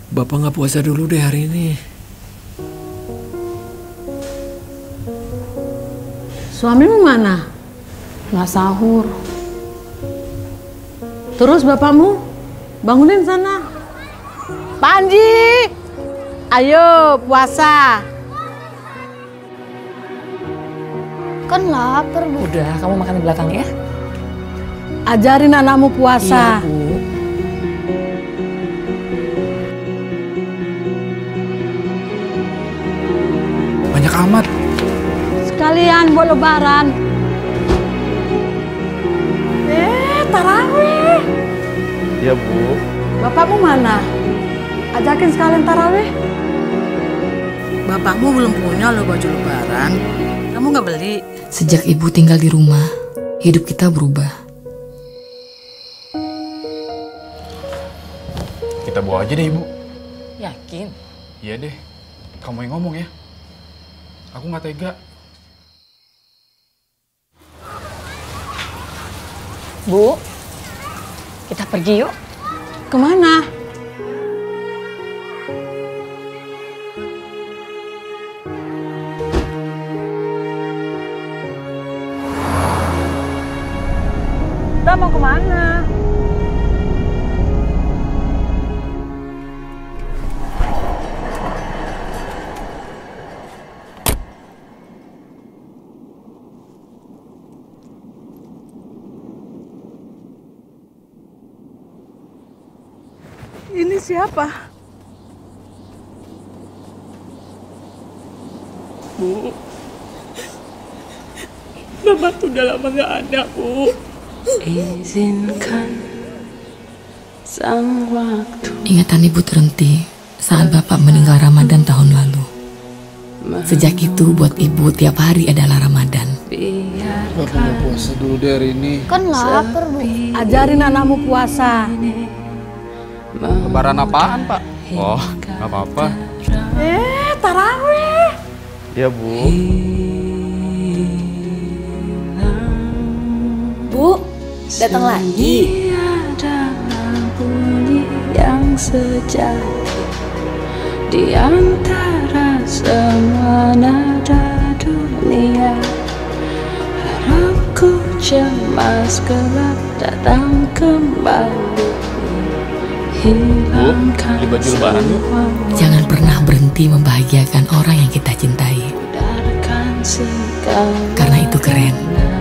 Bapak nggak puasa dulu deh hari ini. Suamimu mana? Nggak sahur. Terus bapakmu? Bangunin sana. Panji! Ayo puasa. Kan lapar, Bu. Udah, kamu makan di belakang ya. Ajarin anakmu puasa. Iya, Bu. Banyak amat. Sekalian buat lebaran. Tarawih. Iya, Bu. Bapakmu mana? Ajakin sekalian tarawih. Bapakmu belum punya loh baju lebaran. Kamu nggak beli? Sejak ibu tinggal di rumah, hidup kita berubah. Kita bawa aja deh, Ibu. Yakin? Iya deh. Kamu yang ngomong ya. Aku nggak tega. Bu, kita pergi yuk. Kemana? Kita mau kemana? Ini siapa? Bu, Bapak tuh udah lama gak ada, Bu. Izinkan sang waktu. Ingatan ibu terhenti saat bapak meninggal Ramadan tahun lalu. Sejak itu buat ibu tiap hari adalah Ramadan. Bapak mau puasa dulu deh hari ini. Kan lapar, Bu. Ajarin anakmu puasa. Lebaran apaan, Pak? Oh, nggak apa-apa. Tarawih. Iya, Bu. Bu, datang lagi. Adalah bunyi yang sejati di antara semua nada dunia. Harapku cemas kelak datang kembali. Bu, beli baju lebaran yuk. Jangan pernah berhenti membahagiakan orang yang kita cintai. Karena Karena itu keren.